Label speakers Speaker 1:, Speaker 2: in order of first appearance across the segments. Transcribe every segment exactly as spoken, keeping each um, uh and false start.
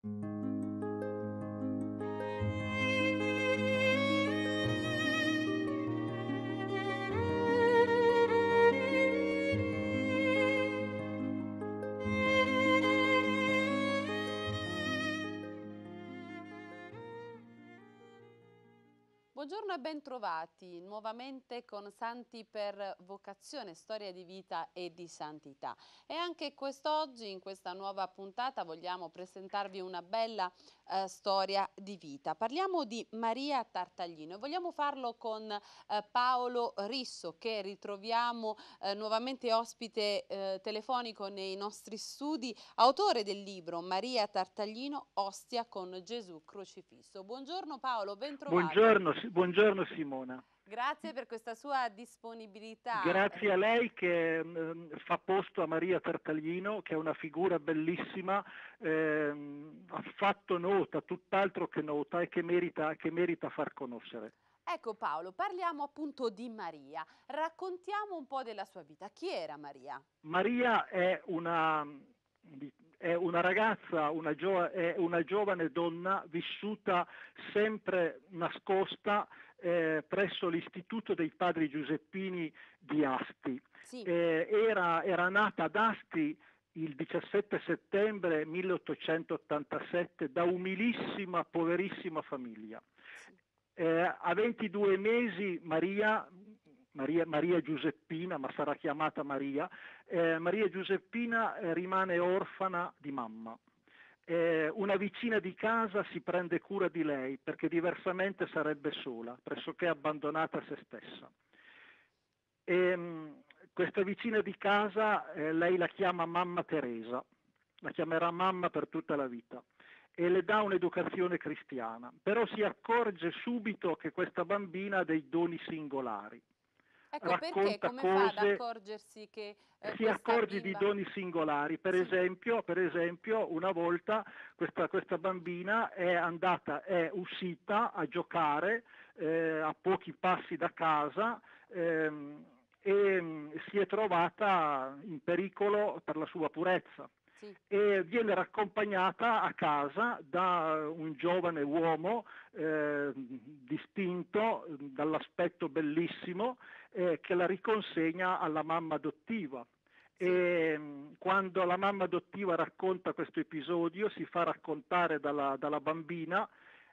Speaker 1: Buongiorno e bentrovati nuovamente con Santi per Vocazione, storia di vita e di santità. E anche quest'oggi, in questa nuova puntata, vogliamo presentarvi una bella eh, storia di vita. Parliamo di Maria Tartaglino e vogliamo farlo con eh, Paolo Risso, che ritroviamo eh, nuovamente ospite eh, telefonico nei nostri studi, autore del libro Maria Tartaglino, Ostia con Gesù crocifisso. Buongiorno Paolo, bentrovato.
Speaker 2: Buongiorno, Si- buongiorno Simona.
Speaker 1: Grazie per questa sua disponibilità.
Speaker 2: Grazie a lei che ehm, fa posto a Maria Tartaglino, che è una figura bellissima, ehm, ha fatto nota, tutt'altro che nota, e che merita, che merita far conoscere.
Speaker 1: Ecco Paolo, parliamo appunto di Maria. Raccontiamo un po' della sua vita. Chi era Maria?
Speaker 2: Maria è una, è una ragazza, una, gio- è una giovane donna vissuta sempre nascosta eh, presso l'Istituto dei Padri Giuseppini di Asti.
Speaker 1: Sì.
Speaker 2: Eh, era, era nata ad Asti il diciassette settembre milleottocentottantasette da umilissima, poverissima famiglia.
Speaker 1: Sì.
Speaker 2: Eh, a ventidue mesi Maria, Maria, Maria Giuseppina, ma sarà chiamata Maria, eh, Maria Giuseppina eh, rimane orfana di mamma. Eh, una vicina di casa si prende cura di lei perché diversamente sarebbe sola, pressoché abbandonata a se stessa. E, mh, questa vicina di casa eh, lei la chiama mamma Teresa, la chiamerà mamma per tutta la vita e le dà un'educazione cristiana, però si accorge subito che questa bambina ha dei doni singolari.
Speaker 1: Ecco perché,
Speaker 2: Racconta
Speaker 1: come fa ad
Speaker 2: cose,
Speaker 1: accorgersi che eh,
Speaker 2: si
Speaker 1: questa
Speaker 2: accorge di
Speaker 1: bimba...
Speaker 2: doni singolari. Per
Speaker 1: Sì.
Speaker 2: esempio, per esempio una volta questa, questa bambina è andata, è uscita a giocare eh, a pochi passi da casa ehm, e mh, si è trovata in pericolo per la sua purezza.
Speaker 1: Sì.
Speaker 2: E viene raccompagnata a casa da un giovane uomo eh, distinto, dall'aspetto bellissimo, eh, che la riconsegna alla mamma adottiva.
Speaker 1: Sì.
Speaker 2: E mh, quando la mamma adottiva racconta questo episodio, si fa raccontare dalla, dalla bambina,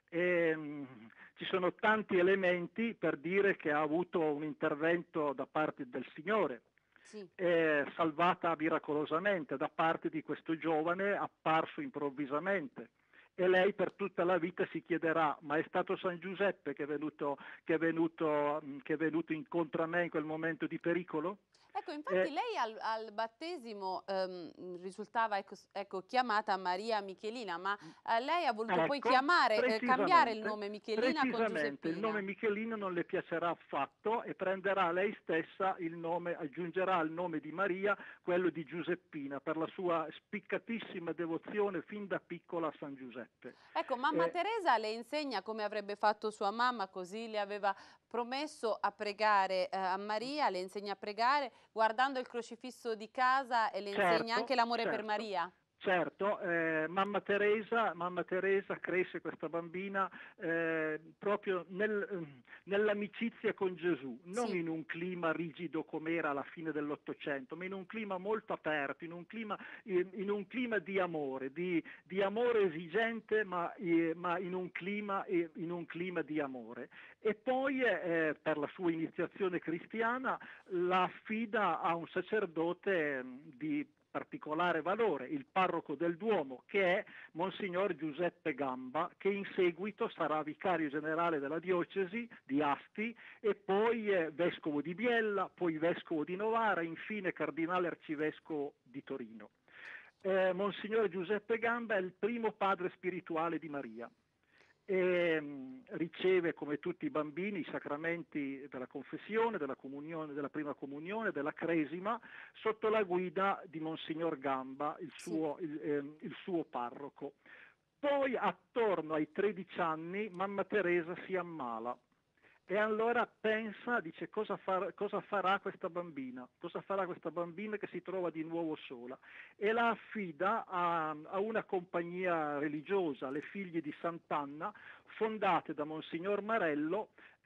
Speaker 2: e mh, ci sono tanti elementi per dire che ha avuto un intervento da parte del Signore.
Speaker 1: Sì.
Speaker 2: È salvata miracolosamente da parte di questo giovane apparso improvvisamente. E lei per tutta la vita si chiederà: ma è stato San Giuseppe che è venuto, che è venuto, che è venuto incontro a me in quel momento di pericolo?
Speaker 1: Ecco, infatti
Speaker 2: Eh,
Speaker 1: lei al, al battesimo ehm, risultava ecco, s- ecco, chiamata Maria Michelina, ma eh, lei ha voluto poi
Speaker 2: Ecco,
Speaker 1: chiamare, eh, cambiare il
Speaker 2: precisamente,
Speaker 1: nome Michelina con
Speaker 2: precisamente il nome
Speaker 1: Giuseppina.
Speaker 2: Michelino non le piacerà affatto e prenderà lei stessa il nome, aggiungerà al nome di Maria quello di Giuseppina per la sua spiccatissima devozione fin da piccola a San Giuseppe.
Speaker 1: Ecco, mamma
Speaker 2: Eh,
Speaker 1: Teresa le insegna come avrebbe fatto sua mamma, così le aveva promesso a pregare eh, a Maria, le insegna a pregare guardando il crocifisso di casa e le insegna anche
Speaker 2: Certo,
Speaker 1: l'amore per
Speaker 2: certo,
Speaker 1: Maria.
Speaker 2: certo, eh, mamma Teresa, mamma Teresa cresce questa bambina eh, proprio nel, nell'amicizia con Gesù, non
Speaker 1: Sì.
Speaker 2: in un clima rigido come era alla fine dell'Ottocento, ma in un clima molto aperto, in un clima, in, in un clima di amore, di, di amore esigente, ma, eh, ma in, un clima, eh, in un clima di amore. E poi eh, per la sua iniziazione cristiana la affida a un sacerdote eh, di particolare valore, il parroco del Duomo, che è Monsignor Giuseppe Gamba, che in seguito sarà vicario generale della diocesi di Asti e poi eh, vescovo di Biella, poi vescovo di Novara, infine cardinale arcivescovo di Torino. Eh, Monsignor Giuseppe Gamba è il primo padre spirituale di Maria. E mh, riceve come tutti i bambini i sacramenti della confessione, della comunione, della prima comunione, della cresima, sotto la guida di Monsignor Gamba, il
Speaker 1: Sì.
Speaker 2: suo, il, ehm, il suo parroco. Poi attorno ai tredici anni mamma Teresa si ammala E allora pensa, dice cosa, far, cosa farà questa bambina, cosa farà questa bambina che si trova di nuovo sola, e la affida a, a una compagnia religiosa, le Figlie di Sant'Anna, fondate da Monsignor Marello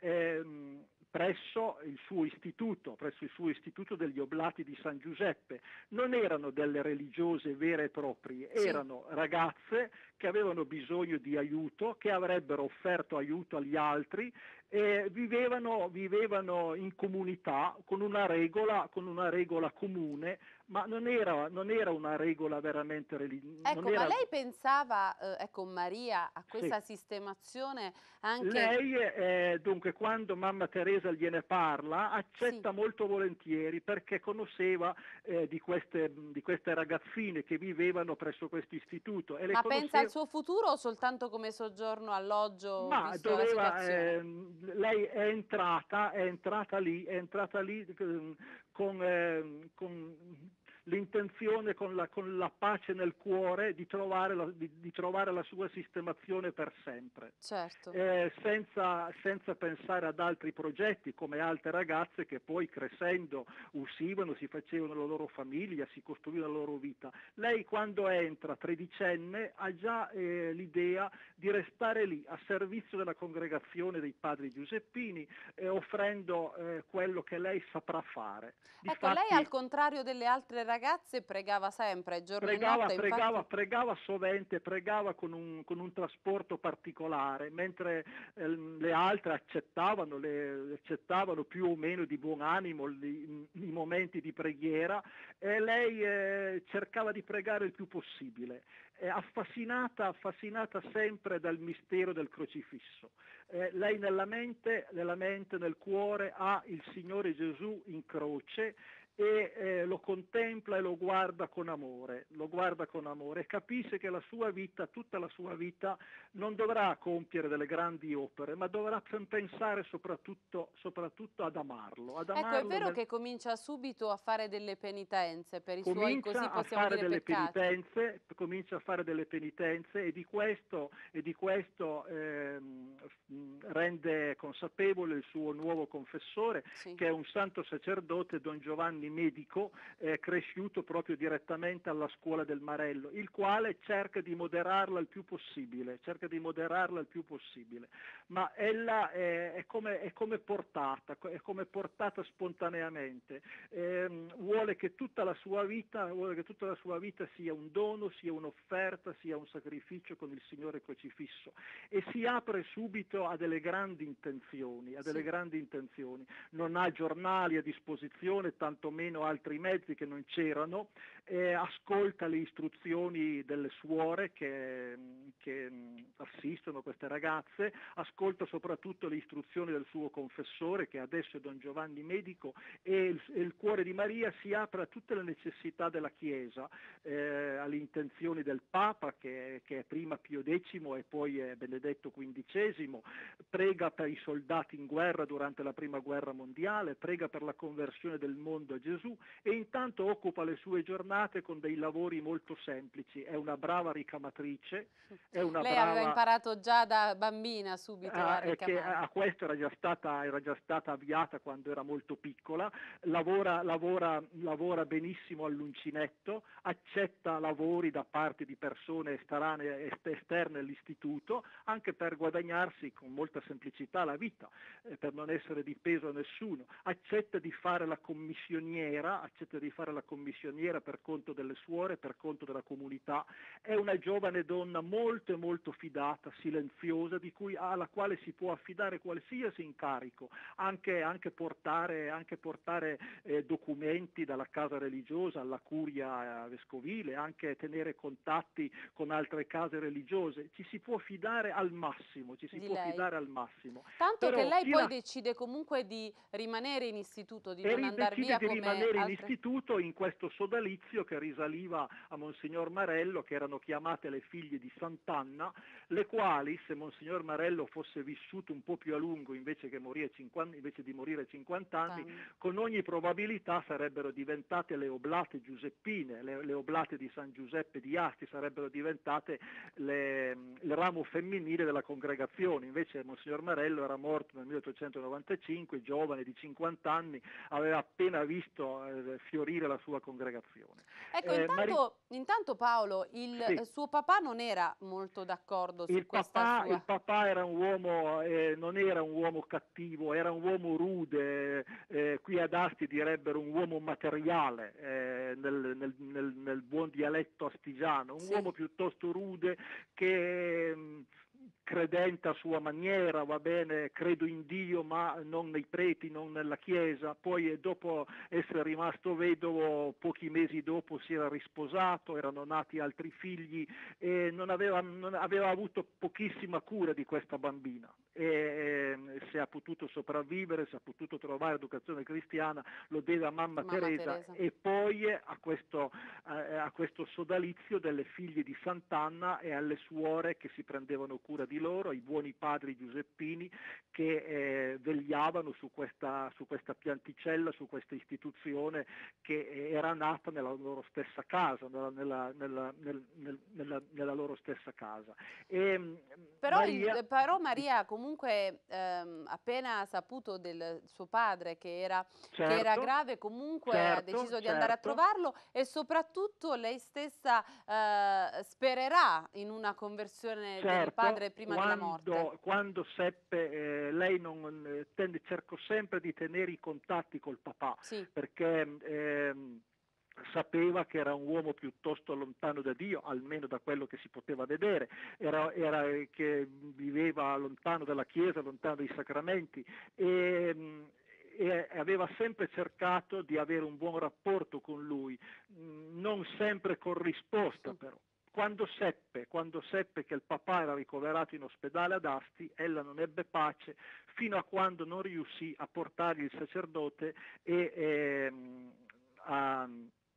Speaker 2: ehm, presso il suo istituto, presso il suo istituto degli Oblati di San Giuseppe. Non erano delle religiose vere e proprie,
Speaker 1: Sì.
Speaker 2: erano ragazze che avevano bisogno di aiuto, che avrebbero offerto aiuto agli altri, e vivevano, vivevano in comunità con una regola, con una regola comune, ma non era, non era una regola veramente religiosa.
Speaker 1: Ecco, ma lei pensava, eh, ecco, Maria, a
Speaker 2: Sì.
Speaker 1: questa sistemazione anche...
Speaker 2: Lei, eh, dunque, quando mamma Teresa gliene parla, accetta
Speaker 1: Sì.
Speaker 2: molto volentieri, perché conosceva eh, di, queste, di queste ragazzine che vivevano presso questo istituto. E le
Speaker 1: Ma pensa al
Speaker 2: conosceva.
Speaker 1: suo futuro o soltanto come soggiorno alloggio,
Speaker 2: Ma
Speaker 1: visto la
Speaker 2: doveva,
Speaker 1: situazione?
Speaker 2: ehm, lei è entrata, è entrata lì, è entrata lì ehm, con, ehm, con l'intenzione, con la, con la pace nel cuore di trovare la, di, di trovare la sua sistemazione per sempre.
Speaker 1: Certo.
Speaker 2: Eh, senza, senza pensare ad altri progetti, come altre ragazze che poi crescendo uscivano, si facevano la loro famiglia, si costruivano la loro vita. Lei quando entra tredicenne ha già eh, l'idea di restare lì a servizio della congregazione dei padri giuseppini, eh, offrendo eh, quello che lei saprà fare.
Speaker 1: Ecco, lei
Speaker 2: Difatti,
Speaker 1: al contrario delle altre ragazze pregava sempre, giorno e
Speaker 2: Pregava,
Speaker 1: notte,
Speaker 2: pregava,
Speaker 1: infatti...
Speaker 2: pregava sovente, pregava con un, con un trasporto particolare, mentre eh, le altre accettavano, le, accettavano più o meno di buon animo i, i momenti di preghiera, e lei eh, cercava di pregare il più possibile, eh, affascinata, affascinata sempre dal mistero del crocifisso. Eh, lei nella mente, nella mente, nel cuore ha il Signore Gesù in croce, e eh, lo contempla e lo guarda con amore, lo guarda con amore e capisce che la sua vita, tutta la sua vita, non dovrà compiere delle grandi opere, ma dovrà pensare soprattutto, soprattutto ad amarlo, ad
Speaker 1: Ecco, è
Speaker 2: amarlo
Speaker 1: vero
Speaker 2: nel,
Speaker 1: che comincia subito a fare delle penitenze per i suoi, così
Speaker 2: comincia a
Speaker 1: possiamo
Speaker 2: fare
Speaker 1: dire,
Speaker 2: delle
Speaker 1: peccati.
Speaker 2: penitenze, comincia a fare delle penitenze e di questo, e di questo ehm, rende consapevole il suo nuovo confessore,
Speaker 1: Sì.
Speaker 2: che è un santo sacerdote, Don Giovanni Medico, eh, cresciuto proprio direttamente alla scuola del Marello, il quale cerca di moderarla il più possibile, cerca di moderarla il più possibile, ma ella è, è, come, è come portata, è come portata spontaneamente, eh, vuole che tutta la sua vita, vuole che tutta la sua vita sia un dono, sia un'offerta, sia un sacrificio con il Signore crocifisso, e si apre subito a delle grandi intenzioni, a delle
Speaker 1: Sì.
Speaker 2: grandi intenzioni. Non ha giornali a disposizione, tantomeno altri mezzi che non c'erano, eh, ascolta le istruzioni delle suore che, che assistono queste ragazze, ascolta soprattutto le istruzioni del suo confessore, che adesso è Don Giovanni Medico, e il, il cuore di Maria si apre a tutte le necessità della Chiesa, eh, alle intenzioni del Papa, che, che è prima Pio decimo e poi è Benedetto quindicesimo, prega per i soldati in guerra durante la prima guerra mondiale, prega per la conversione del mondo a Gesù, e intanto occupa le sue giornate con dei lavori molto semplici. È una brava ricamatrice, è una
Speaker 1: Lei aveva
Speaker 2: brava...
Speaker 1: imparato già da bambina subito a
Speaker 2: Ah, eh, che
Speaker 1: ricamare.
Speaker 2: a questo era già stata, era già stata avviata quando era molto piccola, lavora, lavora, lavora benissimo all'uncinetto, accetta lavori da parte di persone estranee, est- esterne all'istituto, anche per guadagnarsi con molta semplicità la vita, eh, per non essere di peso a nessuno, accetta di fare la commissioniera, accetta di fare la commissioniera per conto delle suore, per conto della comunità, è una giovane donna molto e molto fidata, silenziosa, di cui, alla quale si può affidare qualsiasi incarico, anche, anche portare, anche portare eh, documenti dalla casa religiosa alla curia eh, vescovile, anche tenere contatti con altre case religiose. Ci si può fidare al massimo, ci si
Speaker 1: Di
Speaker 2: può
Speaker 1: lei.
Speaker 2: fidare al massimo.
Speaker 1: Tanto che
Speaker 2: Però
Speaker 1: lei
Speaker 2: chi
Speaker 1: poi
Speaker 2: la
Speaker 1: decide comunque di rimanere in istituto, di
Speaker 2: e
Speaker 1: non
Speaker 2: ri-
Speaker 1: andare
Speaker 2: decide
Speaker 1: via
Speaker 2: di
Speaker 1: come
Speaker 2: rimanere in
Speaker 1: altre...
Speaker 2: istituto in questo sodalizio che risaliva a Monsignor Marello, che erano chiamate le figlie di Sant'Anna, le le quali, se Monsignor Marello fosse vissuto un po' più a lungo invece, che morire cinquanta, invece di morire cinquanta anni,
Speaker 1: Tanti.
Speaker 2: con ogni probabilità sarebbero diventate le oblate giuseppine, le, le oblate di San Giuseppe di Asti sarebbero diventate le, il ramo femminile della congregazione. Invece Monsignor Marello era morto nel milleottocentonovantacinque, giovane di cinquanta anni, aveva appena visto eh, fiorire la sua congregazione.
Speaker 1: Ecco,
Speaker 2: Eh, Mari-
Speaker 1: intanto, intanto Paolo, il
Speaker 2: sì.
Speaker 1: eh, suo papà non era molto d'accordo su
Speaker 2: Il
Speaker 1: questa
Speaker 2: papà, il
Speaker 1: sua...
Speaker 2: papà era un uomo, eh, non era un uomo cattivo, era un uomo rude, eh, qui ad Asti direbbero un uomo materiale, eh, nel, nel, nel, nel buon dialetto astigiano, un
Speaker 1: Sì.
Speaker 2: uomo piuttosto rude che... mh, credente a sua maniera, va bene, credo in Dio ma non nei preti, non nella Chiesa, poi eh, dopo essere rimasto vedovo, pochi mesi dopo si era risposato, erano nati altri figli e non aveva, non aveva avuto pochissima cura di questa bambina e eh, se ha potuto sopravvivere, se ha potuto trovare educazione cristiana, lo deve a mamma,
Speaker 1: Mamma
Speaker 2: Teresa,
Speaker 1: Teresa.
Speaker 2: e poi a questo, eh, a questo sodalizio delle figlie di Sant'Anna e alle suore che si prendevano cura di loro, ai buoni padri giuseppini che eh, vegliavano su questa, su questa pianticella, su questa istituzione che eh, era nata nella loro stessa casa, nella, nella, nella, nel, nel, nella, nella loro stessa casa. E,
Speaker 1: Però,
Speaker 2: Maria,
Speaker 1: il, però Maria comunque ehm, appena saputo del suo padre che era, che era
Speaker 2: certo,
Speaker 1: grave, comunque ha
Speaker 2: certo,
Speaker 1: deciso di andare a
Speaker 2: certo.
Speaker 1: trovarlo e soprattutto lei stessa eh, spererà in una conversione del
Speaker 2: Certo,
Speaker 1: padre prima della morte.
Speaker 2: quando, quando seppe, eh, lei non, eh, tende, cercò sempre di tenere i contatti col papà,
Speaker 1: Sì,
Speaker 2: perché ehm, sapeva che era un uomo piuttosto lontano da Dio, almeno da quello che si poteva vedere, era, era eh, che viveva lontano dalla Chiesa, lontano dai sacramenti e, mh, e aveva sempre cercato di avere un buon rapporto con lui, mh, non sempre corrisposta
Speaker 1: mm,
Speaker 2: però. Quando seppe, quando seppe che il papà era ricoverato in ospedale ad Asti, ella non ebbe pace fino a quando non riuscì a portargli il sacerdote e ehm, a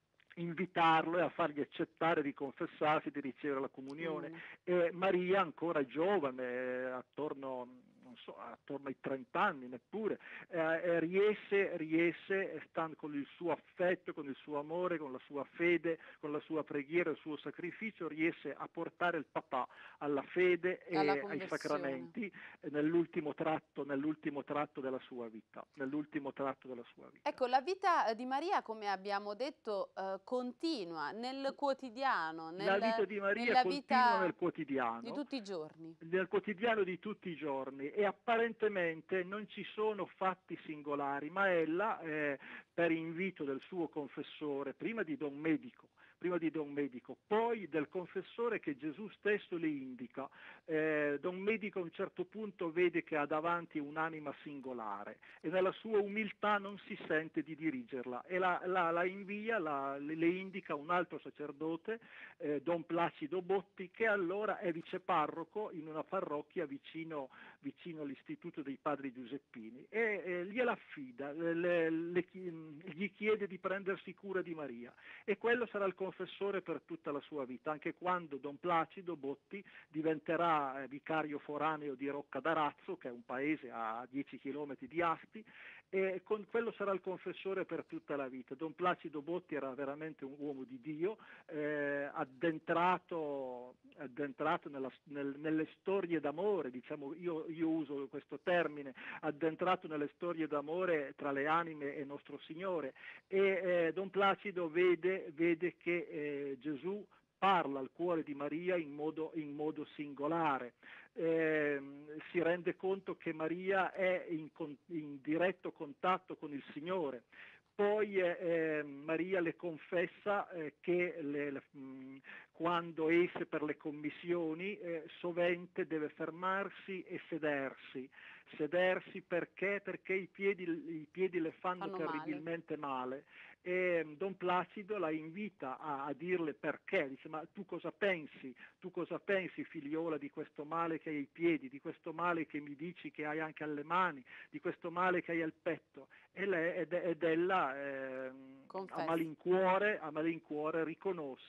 Speaker 2: invitarlo e a fargli accettare di confessarsi, di ricevere la comunione.
Speaker 1: comunione.
Speaker 2: E Maria, ancora giovane, eh, attorno, non so, attorno ai trenta anni neppure, eh, riesce, riesce eh, stando con il suo affetto, con il suo amore, con la sua fede, con la sua preghiera, il suo sacrificio, riesce a portare il papà alla fede
Speaker 1: Alla
Speaker 2: e ai
Speaker 1: conversione.
Speaker 2: sacramenti eh, nell'ultimo tratto, nell'ultimo tratto della sua vita, nell'ultimo tratto della sua vita.
Speaker 1: Ecco, la vita eh, di Maria, come abbiamo detto, eh, continua nel quotidiano,
Speaker 2: La vita
Speaker 1: nel-
Speaker 2: di Maria
Speaker 1: nella
Speaker 2: continua
Speaker 1: vita
Speaker 2: nel
Speaker 1: di
Speaker 2: quotidiano,
Speaker 1: tutti i giorni.
Speaker 2: nel quotidiano di tutti i giorni e apparentemente non ci sono fatti singolari, ma ella, eh, per invito del suo confessore, prima di Don Medico, prima di Don Medico, poi del confessore che Gesù stesso le indica, eh, Don Medico a un certo punto vede che ha davanti un'anima singolare e nella sua umiltà non si sente di dirigerla e la, la, la invia, la, le indica un altro sacerdote, eh, Don Placido Botti, che allora è viceparroco in una parrocchia vicino, vicino all'Istituto dei Padri Giuseppini e eh, gliela affida, le, le, gli chiede di prendersi cura di Maria e quello sarà il confessore per tutta la sua vita, anche quando Don Placido Botti diventerà eh, vicario foraneo di Rocca d'Arazzo, che è un paese a dieci chilometri di Asti, e con quello sarà il confessore per tutta la vita. Don Placido Botti era veramente un uomo di Dio, eh, addentrato, addentrato nella, nel, nelle storie d'amore, diciamo, io, io uso questo termine, addentrato nelle storie d'amore tra le anime e nostro Signore. E eh, Don Placido vede, vede che eh, Gesù parla al cuore di Maria in modo, in modo singolare. Eh, si rende conto che Maria è in, in diretto contatto con il Signore. Poi eh, Maria le confessa eh, che le, le, mh, quando esce per le commissioni eh, sovente deve fermarsi e sedersi. Sedersi perché? Perché i piedi, i piedi le fanno
Speaker 1: Fanno male.
Speaker 2: terribilmente male e Don Placido la invita a, a dirle perché, dice ma tu cosa pensi, tu cosa pensi figliola di questo male che hai ai piedi, di questo male che mi dici che hai anche alle mani, di questo male che hai al petto e lei, ed, ed ella eh, a
Speaker 1: Confessa.
Speaker 2: malincuore, a malincuore riconosce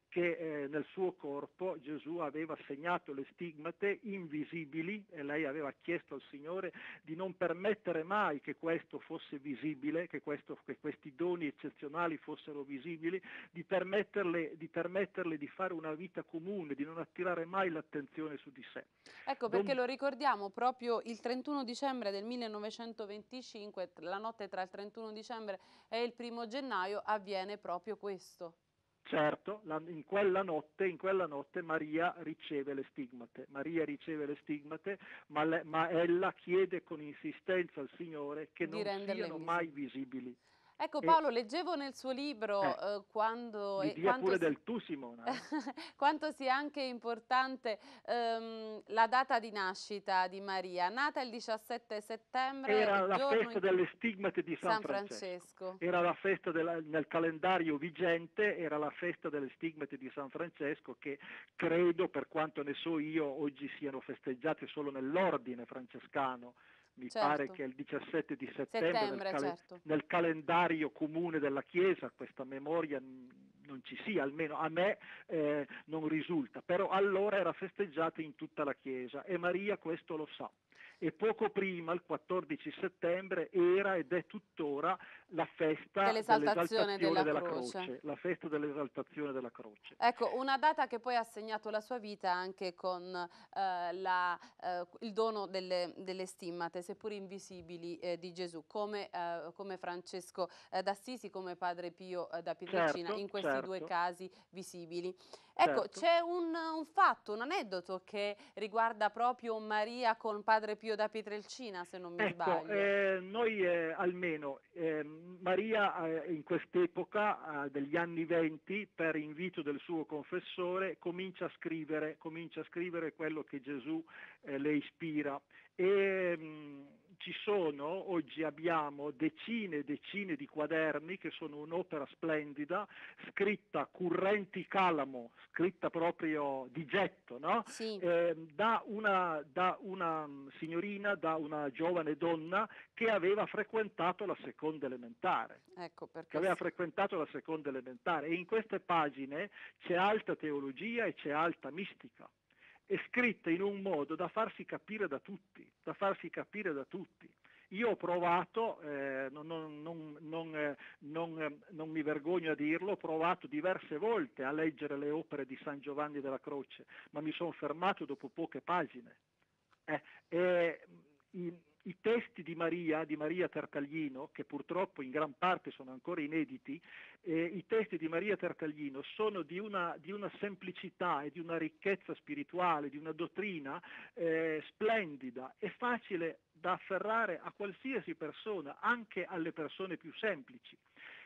Speaker 2: che eh, nel suo corpo Gesù aveva segnato le stigmate invisibili e lei aveva chiesto al Signore di non permettere mai che questo fosse visibile, che, questo, che questi doni eccezionali fossero visibili, di permetterle, di permetterle di fare una vita comune, di non attirare mai l'attenzione su di sé.
Speaker 1: Ecco perché lo ricordiamo proprio il trentuno dicembre del millenovecentoventicinque, la notte tra il trentuno dicembre e il primo gennaio avviene proprio questo.
Speaker 2: Certo, la, in, quella notte, in quella notte Maria riceve le stigmate, Maria riceve le stigmate, ma, le, ma ella chiede con insistenza al Signore che
Speaker 1: Di
Speaker 2: non siano mai visibili.
Speaker 1: Ecco
Speaker 2: E,
Speaker 1: Paolo, leggevo nel suo libro
Speaker 2: eh,
Speaker 1: eh, quando,
Speaker 2: mi
Speaker 1: eh,
Speaker 2: dia
Speaker 1: quanto,
Speaker 2: pure
Speaker 1: si,
Speaker 2: del tu, Simona. Eh?
Speaker 1: quanto sia anche importante ehm, la data di nascita di Maria, nata il diciassette settembre,
Speaker 2: Era
Speaker 1: il
Speaker 2: la
Speaker 1: giorno
Speaker 2: festa
Speaker 1: in cui
Speaker 2: delle stigmate di San
Speaker 1: San
Speaker 2: Francesco.
Speaker 1: Francesco.
Speaker 2: Era la festa della, nel calendario vigente, era la festa delle stigmate di San Francesco che credo, per quanto ne so io, oggi siano festeggiate solo nell'ordine francescano. Mi pare
Speaker 1: Certo,
Speaker 2: che il diciassette di settembre nel,
Speaker 1: settembre,
Speaker 2: cal-
Speaker 1: certo.
Speaker 2: nel calendario comune della Chiesa questa memoria non ci sia, almeno a me eh, non risulta, però allora era festeggiata in tutta la Chiesa e Maria questo lo sa. E poco prima, il quattordici settembre, era ed è tuttora la festa
Speaker 1: Dell'esaltazione
Speaker 2: dell'esaltazione
Speaker 1: della
Speaker 2: della
Speaker 1: croce.
Speaker 2: croce, la festa dell'esaltazione della croce.
Speaker 1: Ecco, una data che poi ha segnato la sua vita anche con eh, la, eh, il dono delle, delle stimmate, seppur invisibili, eh, di Gesù, come, eh, come Francesco eh, d'Assisi, come Padre Pio eh, da Pietrelcina,
Speaker 2: Certo,
Speaker 1: in questi due
Speaker 2: certo,
Speaker 1: casi visibili. Ecco,
Speaker 2: certo.
Speaker 1: c'è un, un fatto, un aneddoto che riguarda proprio Maria con Padre Pio da Pietrelcina, se non mi
Speaker 2: Ecco,
Speaker 1: sbaglio.
Speaker 2: eh, noi eh, almeno, eh, Maria eh, in quest'epoca eh, degli anni venti, per invito del suo confessore, comincia a scrivere, comincia a scrivere quello che Gesù eh, le ispira. E mh, ci sono, oggi abbiamo decine e decine di quaderni che sono un'opera splendida, scritta currenti calamo, scritta proprio di getto, no?
Speaker 1: Sì,
Speaker 2: eh, da, una, da una signorina, da una giovane donna che aveva frequentato la seconda elementare.
Speaker 1: ecco
Speaker 2: che
Speaker 1: perché
Speaker 2: aveva
Speaker 1: sì.
Speaker 2: frequentato la seconda elementare e in queste pagine c'è alta teologia e c'è alta mistica. È scritta in un modo da farsi capire da tutti, da farsi capire da tutti. Io ho provato, eh, non, non, non, non, eh, non, eh, non mi vergogno a dirlo, ho provato diverse volte a leggere le opere di San Giovanni della Croce, ma mi sono fermato dopo poche pagine. Eh, eh, i, I testi di Maria, di Maria Tartaglino, che purtroppo in gran parte sono ancora inediti, eh, i testi di Maria Tartaglino sono di una, di una semplicità e di una ricchezza spirituale, di una dottrina eh, splendida e facile da afferrare a qualsiasi persona, anche alle persone più semplici.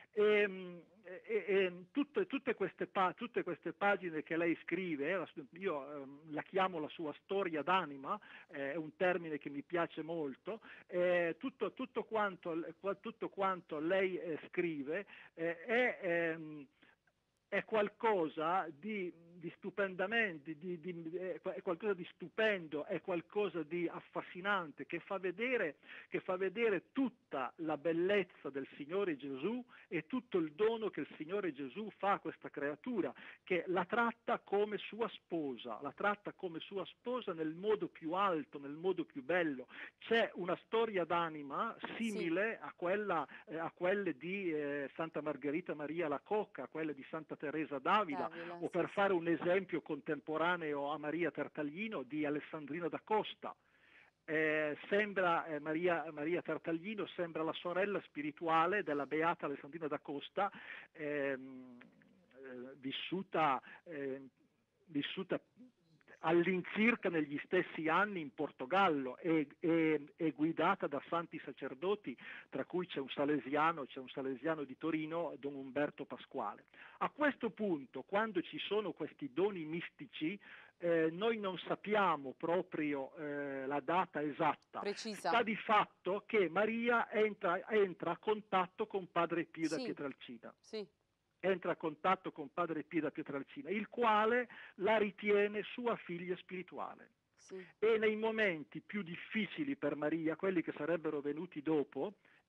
Speaker 2: E, e, e tutte, tutte, queste pa- tutte queste pagine che lei scrive, io eh, la chiamo la sua storia d'anima, eh, è un termine che mi piace molto, eh, tutto, tutto, quanto, tutto quanto lei eh, scrive eh, è, ehm, è qualcosa di, di stupendamente, di, di, è qualcosa di stupendo, è qualcosa di affascinante che fa vedere, che fa vedere tutta la bellezza del Signore Gesù e tutto il dono che il Signore Gesù fa a questa creatura, che la tratta come sua sposa, la tratta come sua sposa nel modo più alto, nel modo più bello. C'è una storia d'anima simile
Speaker 1: Sì.
Speaker 2: a, quella, eh, a quelle di eh, Santa Margherita Maria la Cocca, a quelle di Santa Teresa d'Avila,
Speaker 1: Davila,
Speaker 2: o
Speaker 1: sì,
Speaker 2: per
Speaker 1: sì.
Speaker 2: fare un esempio contemporaneo a Maria Tartaglino di Alessandrina da Costa. Eh, sembra eh, Maria, Maria Tartaglino sembra la sorella spirituale della beata Alessandrina da Costa, ehm, eh, vissuta, eh, vissuta all'incirca negli stessi anni in Portogallo e, e, e guidata da santi sacerdoti, tra cui c'è un salesiano, c'è un salesiano di Torino, Don Umberto Pasquale. A questo punto, quando ci sono questi doni mistici, eh, noi non sappiamo proprio eh, la data esatta.
Speaker 1: Precisa.
Speaker 2: Sta di fatto che Maria entra, entra a contatto con Padre Pio da
Speaker 1: Sì,
Speaker 2: Pietrelcina.
Speaker 1: sì.
Speaker 2: entra a contatto con Padre Pio da Pietrelcina, il quale la ritiene sua figlia spirituale.
Speaker 1: Sì.
Speaker 2: E nei momenti più difficili per Maria, quelli che sarebbero venuti dopo,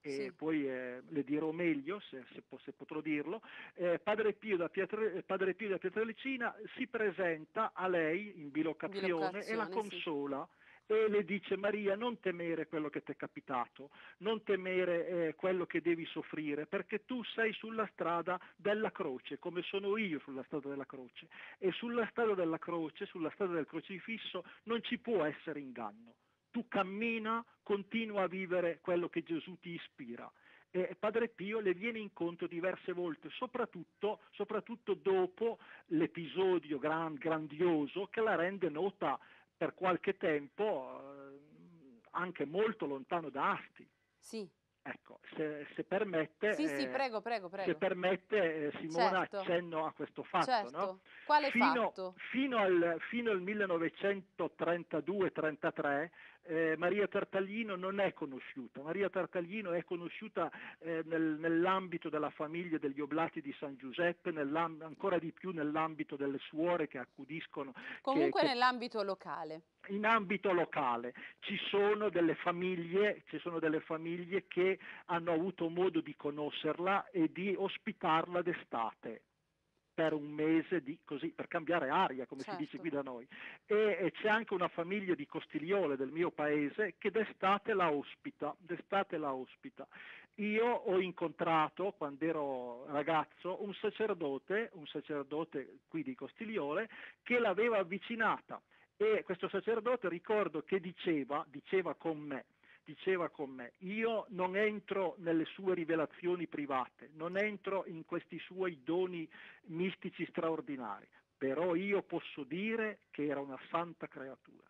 Speaker 2: e
Speaker 1: Sì,
Speaker 2: poi eh, le dirò meglio se, se, po- se potrò dirlo. eh, Padre Pio da Pietre- Padre Pio da Pietrelcina si presenta a lei in bilocazione e la
Speaker 1: bilocazione, sì.
Speaker 2: consola e le dice: Maria, non temere quello che ti è capitato, non temere eh, quello che devi soffrire, perché tu sei sulla strada della croce, come sono io sulla strada della croce, e sulla strada della croce, sulla strada del crocifisso, non ci può essere inganno. Tu cammina, continua a vivere quello che Gesù ti ispira. E Padre Pio le viene incontro diverse volte, soprattutto, soprattutto dopo l'episodio gran, grandioso che la rende nota per qualche tempo eh, anche molto lontano da Asti.
Speaker 1: Sì,
Speaker 2: Ecco, se, se permette,
Speaker 1: sì, sì,
Speaker 2: eh,
Speaker 1: prego, prego,
Speaker 2: se
Speaker 1: prego.
Speaker 2: permette eh, Simona
Speaker 1: Certo,
Speaker 2: accenno a questo fatto, no?
Speaker 1: certo. Quale
Speaker 2: Fino,
Speaker 1: fatto?
Speaker 2: fino al, fino al millenovecentotrentadue trentatré eh, Maria Tartaglino non è conosciuta. Maria Tartaglino è conosciuta eh, nel- nell'ambito della famiglia degli Oblati di San Giuseppe, nell'am- ancora di più nell'ambito delle suore che accudiscono, che,
Speaker 1: Comunque
Speaker 2: che
Speaker 1: nell'ambito locale.
Speaker 2: in ambito locale ci sono delle famiglie, ci sono delle famiglie che hanno avuto modo di conoscerla e di ospitarla d'estate per un mese di, così, per cambiare aria, come si dice
Speaker 1: Certo.
Speaker 2: qui da noi. E, e c'è anche una famiglia di Costigliole del mio paese che d'estate la ospita, d'estate la ospita. Io ho incontrato, quando ero ragazzo, un sacerdote, un sacerdote qui di Costigliole, che l'aveva avvicinata. E questo sacerdote ricordo che diceva, diceva con me, diceva con me, io non entro nelle sue rivelazioni private, non entro in questi suoi doni mistici straordinari, però io posso dire che era una santa creatura.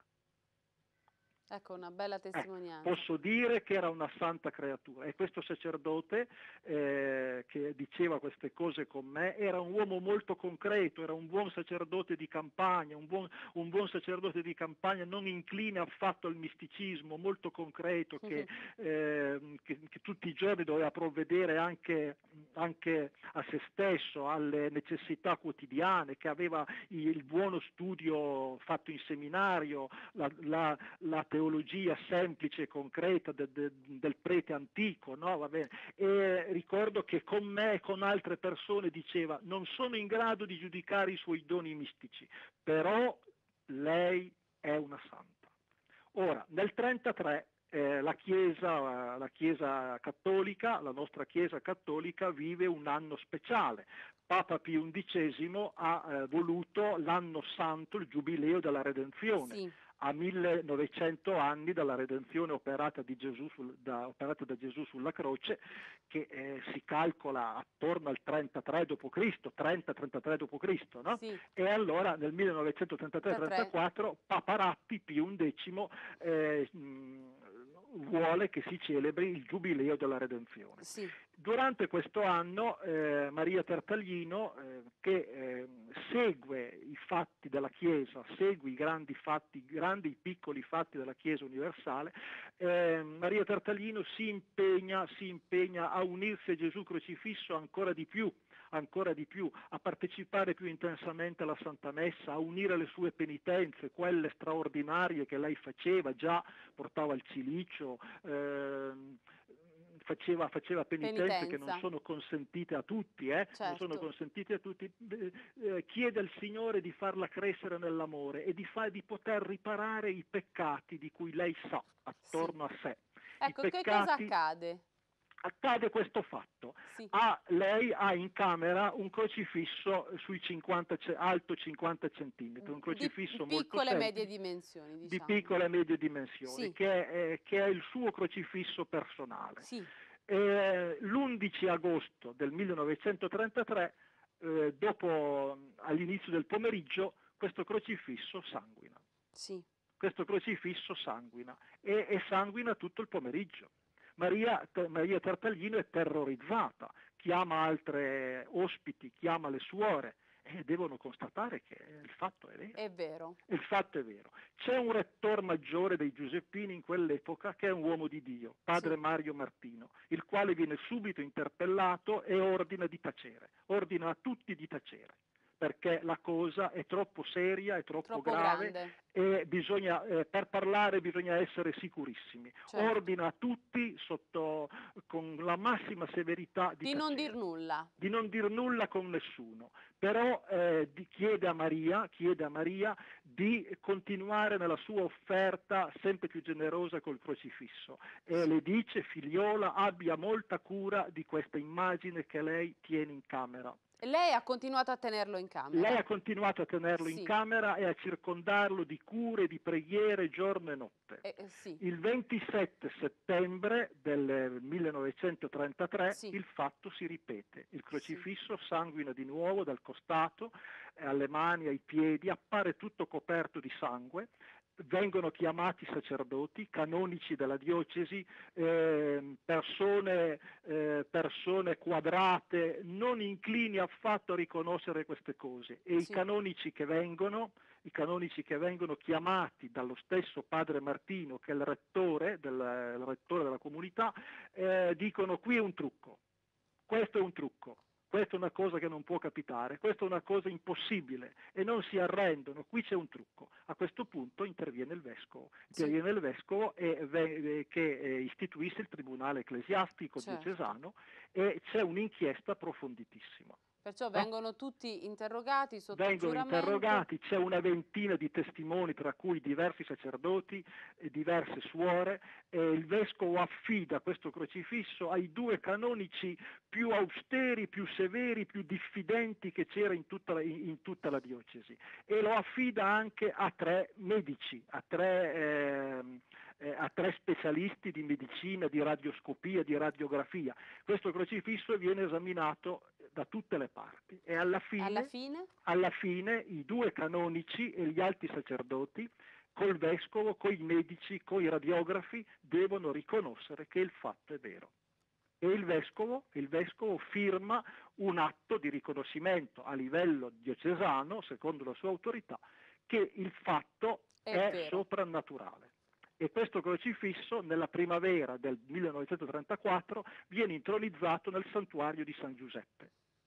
Speaker 1: Ecco, una bella
Speaker 2: Ecco,
Speaker 1: testimonianza.
Speaker 2: posso dire che era una santa creatura e questo sacerdote eh, che diceva queste cose con me era un uomo molto concreto, era un buon sacerdote di campagna, un buon, un buon sacerdote di campagna non incline affatto al misticismo, molto concreto che, eh, che, che tutti i giorni doveva provvedere anche, anche a se stesso, alle necessità quotidiane, che aveva il buono studio fatto in seminario, la, la, la teologia semplice e concreta de, de, del prete antico, no? Va bene. E ricordo che con me e con altre persone diceva: non sono in grado di giudicare i suoi doni mistici, però lei è una santa. Ora, nel trentatré eh, la, chiesa, la Chiesa cattolica, la nostra Chiesa cattolica vive un anno speciale. Papa Pio undicesimo ha eh, voluto l'anno santo, il giubileo della redenzione,
Speaker 1: Sì,
Speaker 2: a millenovecento anni dalla redenzione operata, di Gesù sul, da, operata da Gesù sulla croce, che eh, si calcola attorno al trentatré dopo Cristo, trenta trentatré dopo Cristo, no?
Speaker 1: sì,
Speaker 2: E allora nel
Speaker 1: trentatré.
Speaker 2: millenovecentotrentatré trentaquattro Papa Rappi Pio undicesimo eh, mh, vuole che si celebri il giubileo della redenzione.
Speaker 1: Sì,
Speaker 2: Durante questo anno eh, Maria Tartaglino, eh, che eh, segue i fatti della Chiesa, segue i grandi fatti, i grandi e piccoli fatti della Chiesa universale, eh, Maria Tartaglino si impegna, si impegna a unirsi a Gesù crocifisso ancora di più, ancora di più, a partecipare più intensamente alla Santa Messa, a unire le sue penitenze, quelle straordinarie che lei faceva, già portava il cilicio, ehm, Faceva, faceva penitenze che non
Speaker 1: penitenza,
Speaker 2: sono consentite a tutti, eh? non sono
Speaker 1: certo.
Speaker 2: consentite a tutti, eh, chiede al Signore di farla crescere nell'amore e di, fa, di poter riparare i peccati di cui lei sa
Speaker 1: Sì.
Speaker 2: attorno a sé. I
Speaker 1: Ecco, che cosa
Speaker 2: peccati,
Speaker 1: accade?
Speaker 2: accade questo fatto,
Speaker 1: Sì.
Speaker 2: ha, lei ha in camera un crocifisso sui cinquanta, alto cinquanta centimetri, un
Speaker 1: Di
Speaker 2: crocifisso molto
Speaker 1: piccole e medie
Speaker 2: semplice,
Speaker 1: dimensioni,
Speaker 2: di
Speaker 1: diciamo.
Speaker 2: piccole e medie dimensioni,
Speaker 1: Sì,
Speaker 2: che è, eh, che è il suo crocifisso personale.
Speaker 1: sì,
Speaker 2: Eh, l'undici agosto del millenovecentotrentatré, eh, dopo, all'inizio del pomeriggio, questo crocifisso sanguina.
Speaker 1: sì,
Speaker 2: Questo crocifisso sanguina e, e sanguina tutto il pomeriggio. Maria, Maria Tartaglino è terrorizzata, chiama altre ospiti, chiama le suore e devono constatare che il fatto è vero.
Speaker 1: è vero.
Speaker 2: Il fatto è vero. C'è un rettor maggiore dei Giuseppini in quell'epoca che è un uomo di Dio, padre
Speaker 1: Sì,
Speaker 2: Mario Martino, il quale viene subito interpellato e ordina di tacere, ordina a tutti di tacere, perché la cosa è troppo seria, è troppo,
Speaker 1: Troppo
Speaker 2: grave
Speaker 1: grande.
Speaker 2: e bisogna, eh, per parlare bisogna essere sicurissimi.
Speaker 1: Certo.
Speaker 2: Ordina a tutti sotto, con la massima severità di,
Speaker 1: Di non
Speaker 2: tacere,
Speaker 1: dir nulla.
Speaker 2: di non dir nulla con nessuno, però eh, di, chiede, a Maria, chiede a Maria di continuare nella sua offerta sempre più generosa col crocifisso e le dice: figliola, abbia molta cura di questa immagine che lei tiene in camera.
Speaker 1: E lei ha continuato a tenerlo in camera?
Speaker 2: Lei ha continuato a tenerlo
Speaker 1: Sì.
Speaker 2: in camera e a circondarlo di cure, di preghiere giorno e notte.
Speaker 1: Eh, eh, sì.
Speaker 2: Il ventisette settembre del millenovecentotrentatré
Speaker 1: Sì.
Speaker 2: il fatto si ripete. Il crocifisso
Speaker 1: Sì.
Speaker 2: sanguina di nuovo dal costato, alle mani, ai piedi, appare tutto coperto di sangue. Vengono chiamati sacerdoti, canonici della diocesi, eh, persone, eh, persone quadrate, non inclini affatto a riconoscere queste cose. E
Speaker 1: Sì.
Speaker 2: i canonici che vengono, i canonici che vengono chiamati dallo stesso padre Martino, che è il rettore, del, il rettore della comunità, eh, dicono: qui è un trucco, questo è un trucco. Questa è una cosa che non può capitare, questa è una cosa impossibile e non si arrendono, qui c'è un trucco. A questo punto interviene il vescovo,
Speaker 1: Sì.
Speaker 2: interviene il vescovo e, ve, che eh, istituisce il tribunale ecclesiastico,
Speaker 1: certo.
Speaker 2: diocesano, e c'è un'inchiesta approfonditissima.
Speaker 1: Perciò
Speaker 2: No?
Speaker 1: vengono tutti interrogati sotto
Speaker 2: Vengono
Speaker 1: giuramento.
Speaker 2: interrogati, c'è una ventina di testimoni, tra cui diversi sacerdoti e diverse suore, e il vescovo affida questo crocifisso ai due canonici più austeri, più severi, più diffidenti che c'era in tutta la, in tutta la diocesi, e lo affida anche a tre medici, a tre, eh, eh, a tre specialisti di medicina, di radioscopia, di radiografia. Questo crocifisso viene esaminato da tutte le parti e alla fine,
Speaker 1: alla fine?
Speaker 2: alla fine i due canonici e gli alti sacerdoti col vescovo, coi medici, coi radiografi devono riconoscere che il fatto è vero. E il vescovo, il vescovo firma un atto di riconoscimento a livello diocesano, secondo la sua autorità, che il fatto
Speaker 1: è,
Speaker 2: è
Speaker 1: vero.
Speaker 2: soprannaturale. E questo crocifisso nella primavera del millenovecentotrentaquattro viene intronizzato nel santuario di San Giuseppe.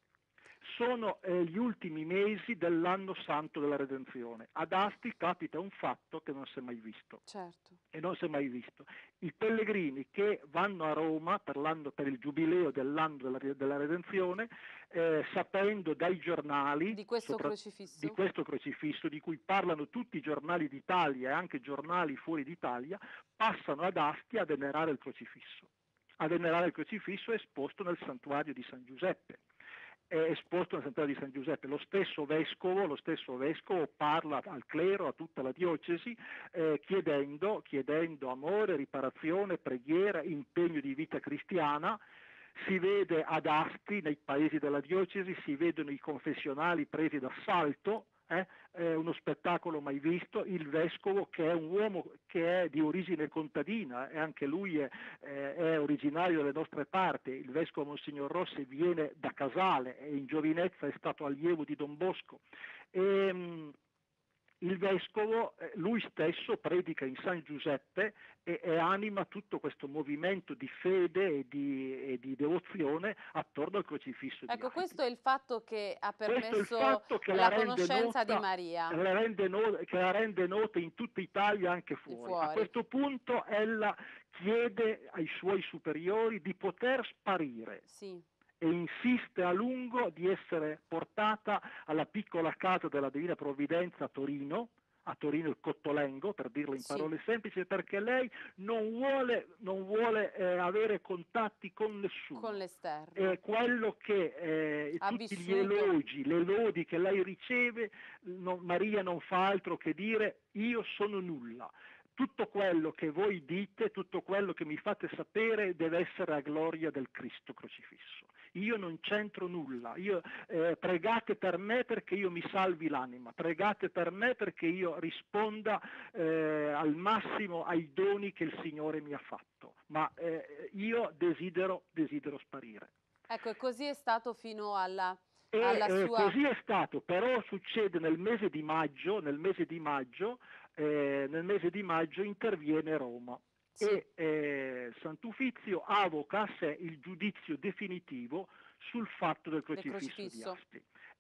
Speaker 2: Sono eh, gli ultimi mesi dell'anno santo della Redenzione. Ad Asti capita un fatto che non si è mai visto.
Speaker 1: Certo.
Speaker 2: E non si è mai visto. I pellegrini che vanno a Roma per, l'anno, per il giubileo dell'anno della, della Redenzione, eh, sapendo dai giornali
Speaker 1: di questo,
Speaker 2: sopra,
Speaker 1: crocifisso.
Speaker 2: di questo crocifisso, di cui parlano tutti i giornali d'Italia e anche giornali fuori d'Italia, passano ad Asti a venerare il crocifisso. A venerare il crocifisso esposto nel santuario di San Giuseppe. È esposto nel santuario di San Giuseppe. Lo stesso vescovo, lo stesso vescovo parla al clero, a tutta la diocesi, eh, chiedendo, chiedendo amore, riparazione, preghiera, impegno di vita cristiana. Si vede ad Asti, nei paesi della diocesi, si vedono i confessionali presi d'assalto, eh, è uno spettacolo mai visto. Il vescovo, che è un uomo che è di origine contadina e anche lui è, eh, è originario delle nostre parti, il vescovo Monsignor Rossi viene da Casale e in giovinezza è stato allievo di Don Bosco. E, mh, il vescovo, eh, lui stesso predica in San Giuseppe e, e anima tutto questo movimento di fede e di, e di devozione attorno al crocifisso
Speaker 1: ecco,
Speaker 2: di Asti.
Speaker 1: questo è il fatto che ha permesso
Speaker 2: Questo è il fatto che
Speaker 1: la,
Speaker 2: la rende
Speaker 1: conoscenza
Speaker 2: nota,
Speaker 1: di Maria.
Speaker 2: La rende no, che la rende nota in tutta Italia, anche fuori.
Speaker 1: fuori.
Speaker 2: A questo punto ella chiede ai suoi superiori di poter sparire.
Speaker 1: Sì.
Speaker 2: E insiste a lungo di essere portata alla piccola casa della Divina Provvidenza a Torino, a Torino il Cottolengo, per dirlo in
Speaker 1: sì.
Speaker 2: parole semplici, perché lei non vuole, non vuole eh, avere contatti con nessuno.
Speaker 1: Con l'esterno.
Speaker 2: È quello che eh,
Speaker 1: ha
Speaker 2: tutti
Speaker 1: vissuto.
Speaker 2: gli elogi, le lodi che lei riceve, non, Maria non fa altro che dire: io sono nulla. Tutto quello che voi dite, tutto quello che mi fate sapere deve essere a gloria del Cristo crocifisso. Io non c'entro nulla, io, eh, pregate per me perché io mi salvi l'anima, pregate per me perché io risponda eh, al massimo ai doni che il Signore mi ha fatto, ma eh, io desidero, desidero sparire.
Speaker 1: Ecco, e così è stato fino alla,
Speaker 2: e,
Speaker 1: alla
Speaker 2: eh,
Speaker 1: sua...
Speaker 2: Così è stato, però succede nel mese di maggio, nel mese di maggio, eh, nel mese di maggio interviene Roma. Sì. E eh, Sant'Uffizio avoca a sé il giudizio definitivo sul fatto del crocifisso,
Speaker 1: del crocifisso.
Speaker 2: di Asti.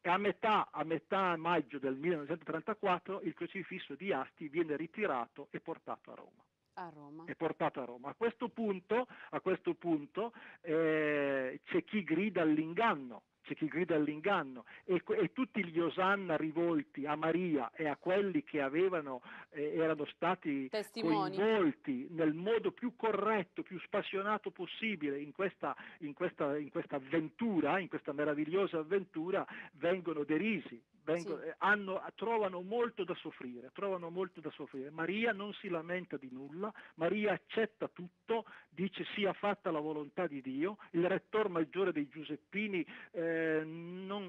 Speaker 2: e a metà, a metà maggio del millenovecentotrentaquattro il crocifisso di Asti viene ritirato e portato a Roma.
Speaker 1: A Roma.
Speaker 2: È portato a Roma. A questo punto, a questo punto eh, c'è chi grida all'inganno, c'è chi grida all'inganno e, e tutti gli osanna rivolti a Maria e a quelli che avevano, eh, erano stati
Speaker 1: testimoni,
Speaker 2: coinvolti nel modo più corretto, più spassionato possibile in questa, in questa, in questa avventura, in questa meravigliosa avventura, vengono derisi. Vengono,
Speaker 1: sì.
Speaker 2: hanno, trovano molto da soffrire, trovano molto da soffrire. Maria non si lamenta di nulla, Maria accetta tutto, dice sia fatta la volontà di Dio. Il rettor maggiore dei Giuseppini eh, non,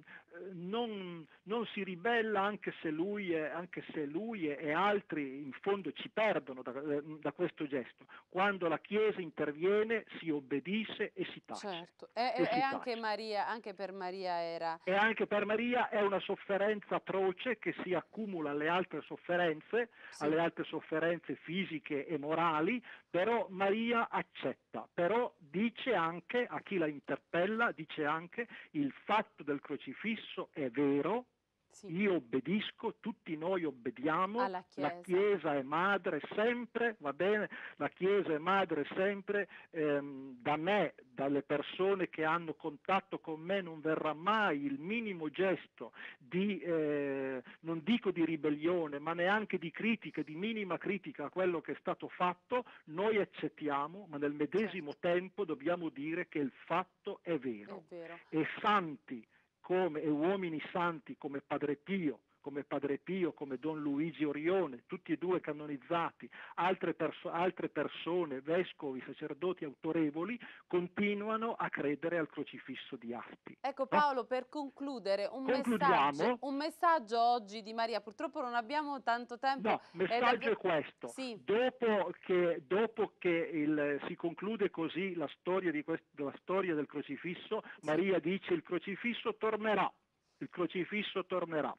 Speaker 2: non, non si ribella, anche se lui, è, anche se lui e, e altri in fondo ci perdono da, da questo gesto. Quando la Chiesa interviene si obbedisce e si tace.
Speaker 1: Certo, e,
Speaker 2: e,
Speaker 1: e,
Speaker 2: si
Speaker 1: e anche,
Speaker 2: tace.
Speaker 1: Maria, anche per Maria era...
Speaker 2: E anche per Maria è una sofferenza atroce che si accumula alle altre sofferenze,
Speaker 1: sì.
Speaker 2: alle altre sofferenze fisiche e morali, però Maria accetta, però dice anche a chi la interpella, dice anche il fatto del crocifisso è vero, sì. Io obbedisco, tutti noi obbediamo,
Speaker 1: alla Chiesa.
Speaker 2: La Chiesa è madre sempre, va bene, la Chiesa è madre sempre, ehm, da me, dalle persone che hanno contatto con me non verrà mai il minimo gesto di, eh, non dico di ribellione, ma neanche di critica, di minima critica a quello che è stato fatto, noi accettiamo, ma nel medesimo certo. tempo dobbiamo dire che il fatto è vero.
Speaker 1: È vero.
Speaker 2: E santi come, e uomini santi come Padre Pio, come Padre Pio, come Don Luigi Orione, tutti e due canonizzati, altre, perso- altre persone, vescovi, sacerdoti autorevoli, continuano a credere al crocifisso di Asti.
Speaker 1: Ecco Paolo, no? Per concludere, un messaggio, un messaggio oggi di Maria, purtroppo non abbiamo tanto tempo.
Speaker 2: No, il messaggio è, è questo,
Speaker 1: sì.
Speaker 2: dopo che, dopo che il, si conclude così la storia, di quest- la storia del crocifisso, sì. Maria dice il crocifisso tornerà, il crocifisso tornerà.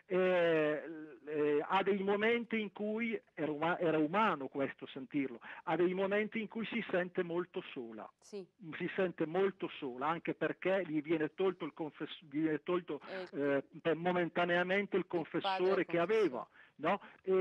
Speaker 2: Eh, eh, ha dei momenti in cui era, uma- era umano questo sentirlo, ha dei momenti in cui si sente molto sola,
Speaker 1: sì.
Speaker 2: si sente molto sola anche perché gli viene tolto, il confess- gli viene tolto eh, eh, momentaneamente il confessore il che aveva, no?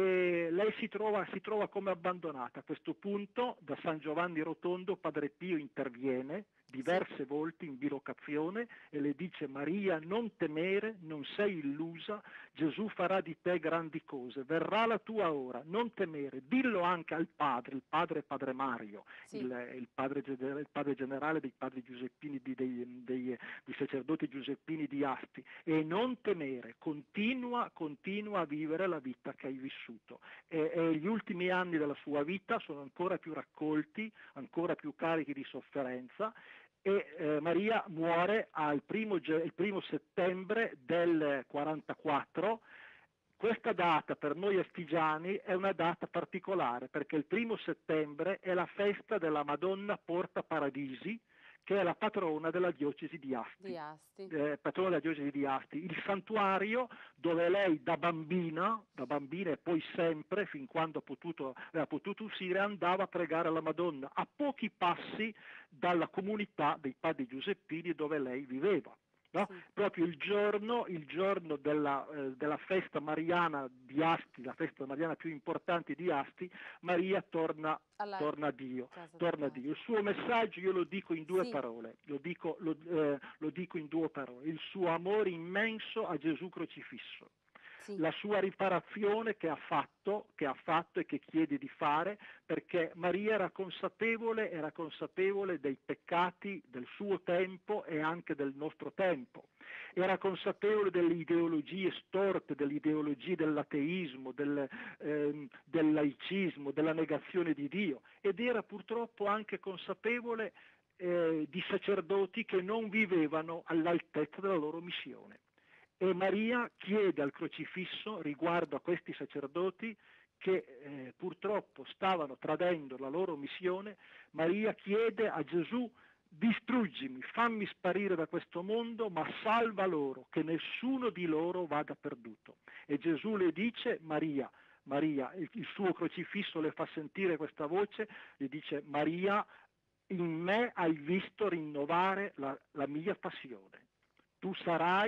Speaker 2: E lei si trova, si trova come abbandonata. A questo punto da San Giovanni Rotondo Padre Pio interviene diverse sì. volte in bilocazione e le dice: Maria, non temere, non sei illusa, Gesù farà di te grandi cose, verrà la tua ora, non temere, dillo anche al padre, il padre è Padre Mario, sì. il, il, padre, il padre generale dei padri Giuseppini, di, dei, dei, dei sacerdoti Giuseppini di Asti, e non temere, continua, continua a vivere la vita che hai vissuto. E, e gli ultimi anni della sua vita sono ancora più raccolti, ancora più carichi di sofferenza, e eh, Maria muore al primo, il primo settembre del quarantaquattro. Questa data per noi astigiani è una data particolare perché il primo settembre è la festa della Madonna Porta Paradisi, che è la patrona della diocesi di Asti,
Speaker 1: di Asti.
Speaker 2: Eh, patrona della diocesi di Asti, il santuario dove lei da bambina, da bambina e poi sempre, fin quando ha potuto, ha potuto uscire, andava a pregare alla Madonna, a pochi passi dalla comunità dei padri Giuseppini dove lei viveva. No? Sì. Proprio il giorno, il giorno della, eh, della festa mariana di Asti, la festa mariana più importante di Asti, Maria torna, torna a Dio, torna a Dio. Il suo messaggio io lo dico in due sì. parole, lo dico, lo, eh, lo dico in due parole, il suo amore immenso a Gesù crocifisso. Sì. La sua riparazione che ha fatto, che ha fatto e che chiede di fare, perché Maria era consapevole, era consapevole dei peccati del suo tempo e anche del nostro tempo. Era consapevole delle ideologie storte, delle ideologie dell'ateismo, del, eh, del laicismo, della negazione di Dio, ed era purtroppo anche consapevole eh, di sacerdoti che non vivevano all'altezza della loro missione. E Maria chiede al crocifisso riguardo a questi sacerdoti che eh, purtroppo stavano tradendo la loro missione. Maria chiede a Gesù: distruggimi, fammi sparire da questo mondo, ma salva loro, che nessuno di loro vada perduto. E Gesù le dice: Maria, Maria, il, il suo crocifisso le fa sentire questa voce, le dice: Maria, in me hai visto rinnovare la, la mia passione. Tu sarai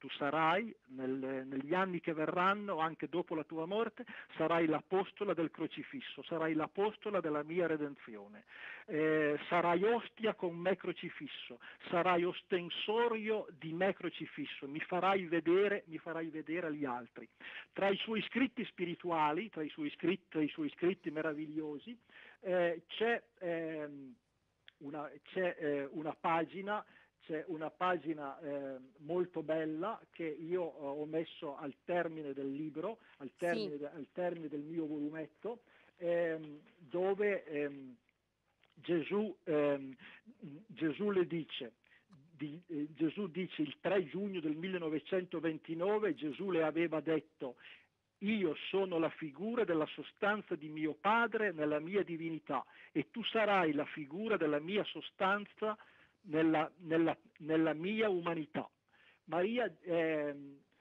Speaker 2: tu sarai, nel, negli anni che verranno, anche dopo la tua morte, sarai l'apostola del crocifisso, sarai l'apostola della mia redenzione, eh, sarai ostia con me crocifisso, sarai ostensorio di me crocifisso, mi farai vedere, mi farai vedere agli altri. Tra i suoi scritti spirituali, tra i suoi scritti, tra i suoi scritti meravigliosi, eh, c'è, ehm, una, c'è eh, una pagina C'è una pagina eh, molto bella che io ho messo al termine del libro, al termine,
Speaker 1: Sì.
Speaker 2: de, al termine del mio volumetto, ehm, dove ehm, Gesù, ehm, Gesù le dice, di, eh, Gesù dice il tre giugno del millenovecentoventinove, Gesù le aveva detto: io sono la figura della sostanza di mio Padre nella mia divinità e tu sarai la figura della mia sostanza nella, nella, nella mia umanità. Maria eh,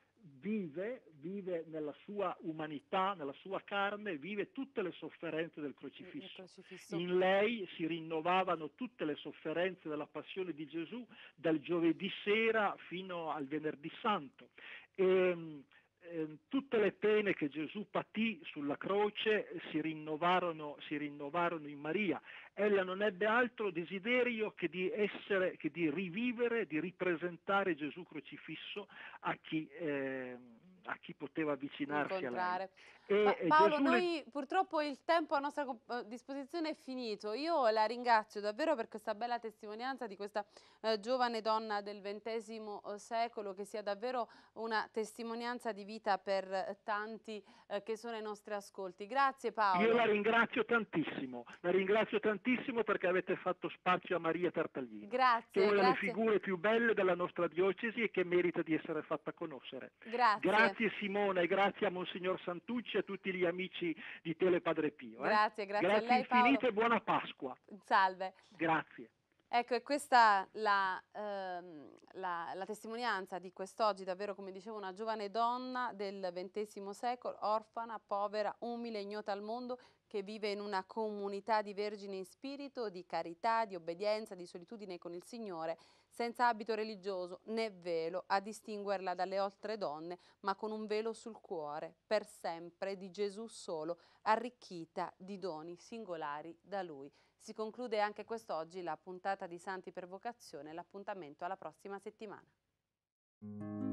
Speaker 2: vive, vive nella sua umanità, nella sua carne, vive tutte le sofferenze del crocifisso.
Speaker 1: crocifisso.
Speaker 2: In lei si rinnovavano tutte le sofferenze della passione di Gesù dal giovedì sera fino al venerdì santo. E, eh, tutte le pene che Gesù patì sulla croce si rinnovarono, si rinnovarono in Maria. Ella non ebbe altro desiderio che di essere, che di rivivere, di ripresentare Gesù crocifisso a chi, eh, a chi poteva avvicinarsi
Speaker 1: incontrare.
Speaker 2: a lei. E,
Speaker 1: Pa
Speaker 2: e
Speaker 1: Paolo,
Speaker 2: Gesù
Speaker 1: noi
Speaker 2: le...
Speaker 1: purtroppo il tempo a nostra eh, disposizione è finito. Io la ringrazio davvero per questa bella testimonianza di questa eh, giovane donna del ventesimo secolo, che sia davvero una testimonianza di vita per eh, tanti eh, che sono ai nostri ascolti. Grazie Paolo.
Speaker 2: Io la ringrazio tantissimo, la ringrazio tantissimo perché avete fatto spazio a Maria Tartaglino,
Speaker 1: Grazie,
Speaker 2: che è una delle
Speaker 1: grazie.
Speaker 2: figure più belle della nostra diocesi e che merita di essere fatta conoscere.
Speaker 1: Grazie.
Speaker 2: Grazie Simona e grazie a Monsignor Santucci e a tutti gli amici di Tele Padre Pio. Eh?
Speaker 1: Grazie, grazie,
Speaker 2: grazie
Speaker 1: a lei
Speaker 2: infinite
Speaker 1: Paolo.
Speaker 2: e buona Pasqua.
Speaker 1: Salve.
Speaker 2: Grazie.
Speaker 1: Ecco, e questa la, ehm, la, la testimonianza di quest'oggi, davvero come dicevo, una giovane donna del ventesimo secolo, orfana, povera, umile, ignota al mondo, che vive in una comunità di vergini in spirito, di carità, di obbedienza, di solitudine con il Signore, senza abito religioso né velo a distinguerla dalle altre donne, ma con un velo sul cuore, per sempre, di Gesù solo, arricchita di doni singolari da Lui. Si conclude anche quest'oggi la puntata di Santi per Vocazione, l'appuntamento alla prossima settimana.